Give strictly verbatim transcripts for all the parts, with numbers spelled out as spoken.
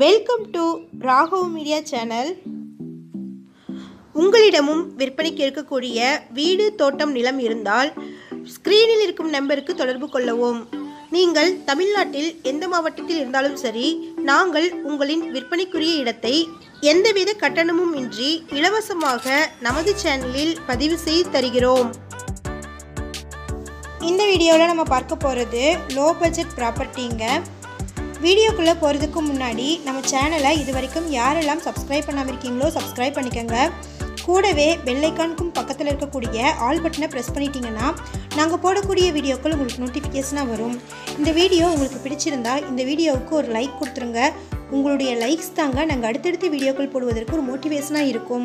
Welcome to Raghav media channel. உங்களிடமும் விற்பனைக்கு இருக்கக்கூடிய வீடு தோட்டம் நிலம் இருந்தால் ஸ்கிரீனில் இருக்கும் நம்பருக்கு தொடர்பு கொள்ளவும். நீங்கள் தமிழ்நாட்டில் எந்த மாவட்டத்தில் இருந்தாலும் சரி, நாங்கள் உங்களின் விற்பனைக்குரிய இடத்தை எந்தவித கட்டணமும் இன்றி இலவசமாக நமது சேனலில் பதிவு செய்து தருகிறோம். இந்த வீடியோவில் நம்ம பார்க்க போகிறது லோ பட்ஜெட் ப்ராப்பர்ட்டிங்க. வீடியோக்குள்ளே போகிறதுக்கு முன்னாடி நம்ம சேனலை இது வரைக்கும் யாரெல்லாம் சப்ஸ்கிரைப் பண்ணாமல் இருக்கீங்களோ சப்ஸ்கிரைப் பண்ணிக்கோங்க. கூடவே பெல் ஐக்கானுக்கும் பக்கத்தில் இருக்கக்கூடிய ஆல் பட்டனை ப்ரெஸ் பண்ணிட்டீங்கன்னா நாங்கள் போடக்கூடிய வீடியோக்கள் உங்களுக்கு நோட்டிஃபிகேஷனாக வரும். இந்த வீடியோ உங்களுக்கு பிடிச்சிருந்தா இந்த வீடியோவுக்கு ஒரு லைக் கொடுத்துருங்க. உங்களுடைய லைக்ஸ் தாங்க நாங்கள் அடுத்தடுத்த வீடியோக்கள் போடுவதற்கு ஒரு மோட்டிவேஷனாக இருக்கும்.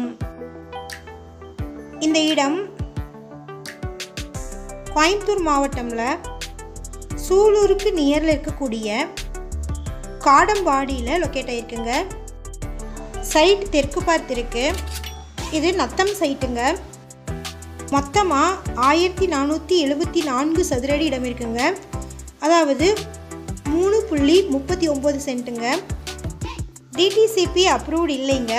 இந்த இடம் கோயம்புத்தூர் மாவட்டம்ல சூலூருக்கு நியரில் இருக்கக்கூடிய காடம்பாடியில் லொக்கேட் ஆகிருக்குங்க. சைட் தெற்கு பார்த்து இருக்கு. இது நத்தம் சைட்டுங்க. மொத்தமாக ஆயிரத்தி நானூற்றி எழுபத்தி நான்கு சதுரடி இடம் இருக்குங்க. அதாவது மூணு புள்ளி முப்பத்தி ஒம்பது சென்ட்டுங்க. டிடிசிபி அப்ரூவ்டு இல்லைங்க.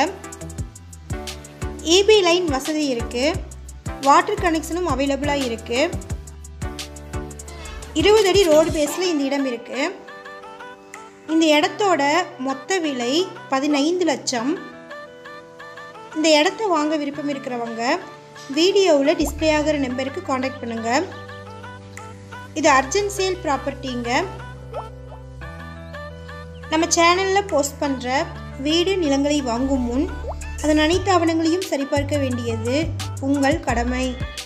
ஏபி லைன் வசதி இருக்குது. வாட்டர் கனெக்ஷனும் அவைலபிளாக இருக்குது. இருபது அடி ரோடு பேஸில் இந்த இடம் இருக்குது. இந்த இடத்தோட மொத்த விலை பதினைந்து லட்சம். இந்த இடத்த வாங்க விருப்பம் இருக்கிறவங்க வீடியோவில் டிஸ்பிளே ஆகிற நம்பருக்கு காண்டாக்ட் பண்ணுங்கள். இது அர்ஜென்ட் சேல் ப்ராப்பர்ட்டிங்க. நம்ம சேனலில் போஸ்ட் பண்ணுற வீடு நிலங்களை வாங்கும் முன் அதன் அனைத்து ஆவணங்களையும் சரிபார்க்க வேண்டியது உங்கள் கடமை.